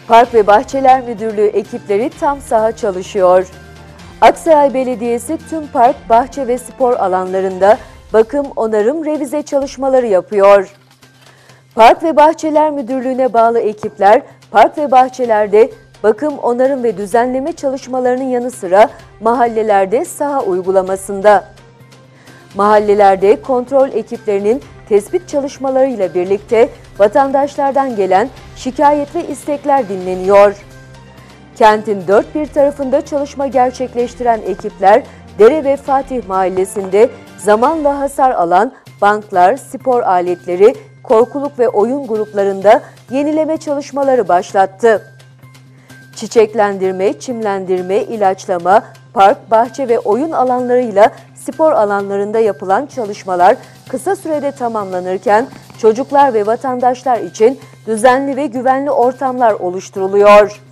Park ve Bahçeler Müdürlüğü ekipleri tam saha çalışıyor. Aksaray Belediyesi tüm park, bahçe ve spor alanlarında bakım, onarım, revize çalışmaları yapıyor. Park ve Bahçeler Müdürlüğü'ne bağlı ekipler park ve bahçelerde bakım, onarım ve düzenleme çalışmalarının yanı sıra mahallelerde saha uygulamasında. Mahallelerde kontrol ekiplerinin tespit çalışmalarıyla birlikte vatandaşlardan gelen şikayet ve istekler dinleniyor. Kentin dört bir tarafında çalışma gerçekleştiren ekipler Dere ve Fatih Mahallesi'nde zamanla hasar alan banklar, spor aletleri, korkuluk ve oyun gruplarında yenileme çalışmaları başlattı. Çiçeklendirme, çimlendirme, ilaçlama, park, bahçe ve oyun alanlarıyla spor alanlarında yapılan çalışmalar kısa sürede tamamlanırken çocuklar ve vatandaşlar için düzenli ve güvenli ortamlar oluşturuluyor.